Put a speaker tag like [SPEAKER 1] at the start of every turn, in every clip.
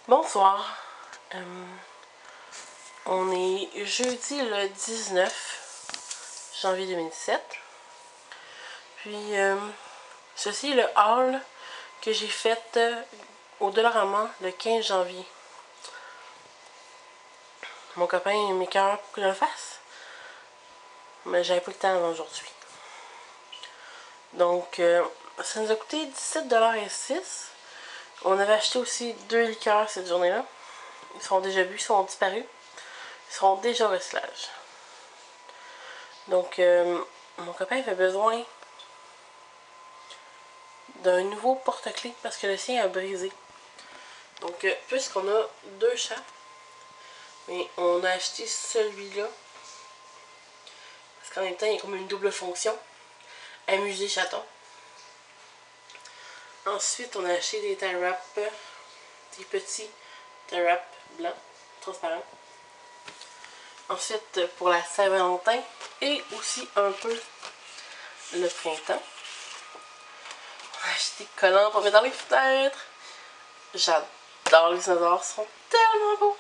[SPEAKER 1] Bonsoir. On est jeudi le 19 janvier 2017. Puis, ceci est le haul que j'ai fait au Dollarama le 15 janvier. Mon copain m'écoeure pour que je le fasse, mais j'avais pas le temps avant aujourd'hui. Donc, ça nous a coûté 17,06 $. On avait acheté aussi 2 liqueurs cette journée-là. Ils sont déjà vus, ils sont disparus. Ils seront déjà au recyclage. Donc, mon copain avait besoin d'un nouveau porte-clés parce que le sien a brisé. Donc, puisqu'on a deux chats, mais on a acheté celui-là parce qu'en même temps, il y a comme une double fonction. Amuser chaton. Ensuite, on a acheté des tie wraps, des petits tie wraps blancs, transparents. Ensuite, pour la Saint-Valentin et aussi un peu le printemps, on a acheté des collants pour mettre dans les fenêtres. J'adore les dinosaures, ils sont tellement beaux.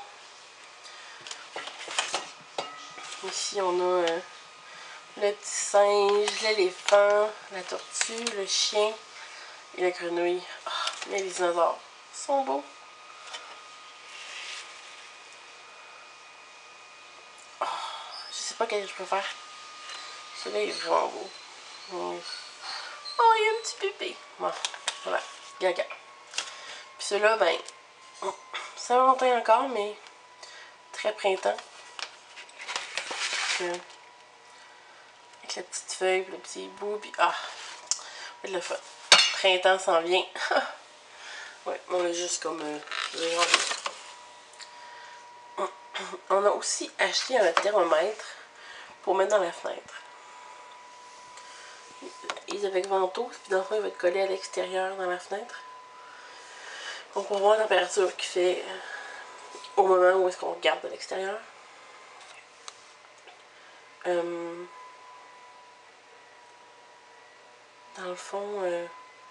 [SPEAKER 1] Ici, on a le petit singe, l'éléphant, la tortue, le chien et la grenouille. Oh, mais les dinosaures sont beaux. Oh, je sais pas quel je préfère. Celui-là est vraiment beau. Oh, il y a un petit pépé. Bon, voilà, gaga. Puis celui-là, ben, Saint-Valentin encore, mais très printemps. Avec la petite feuille, le petit bout, puis ah, c'est le fun. Printemps s'en vient. Ouais, on a juste comme le janvier. On a aussi acheté un thermomètre pour mettre dans la fenêtre. Il est avec ventouse, puis dans le fond, il va être collé à l'extérieur dans la fenêtre. On peut voir la température qu'il fait au moment où est-ce qu'on regarde de l'extérieur. Dans le fond,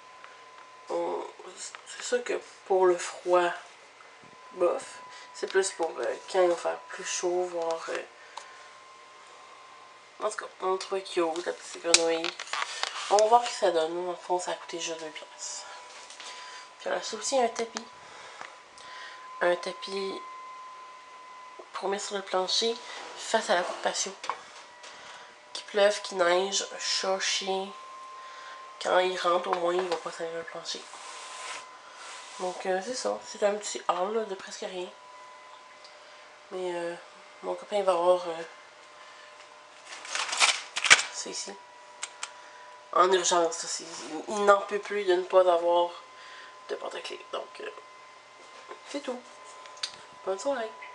[SPEAKER 1] c'est sûr que pour le froid, bof. C'est plus pour quand il va faire plus chaud, voir... En tout cas, on le trouve cute, la petite grenouille. On va voir ce que ça donne. Dans le fond, ça a coûté juste 2 $. Puis on a acheté aussi un tapis. Un tapis pour mettre sur le plancher face à la porte patio. Qu'il pleuve, qu'il neige, chat, chien. Quand il rentre, au moins, il va pas salir le plancher. Donc, c'est ça. C'est un petit haul là, de presque rien. Mais mon copain va avoir c'est ici. En urgence aussi. Il n'en peut plus de ne pas avoir de porte-clés. Donc, c'est tout. Bonne soirée.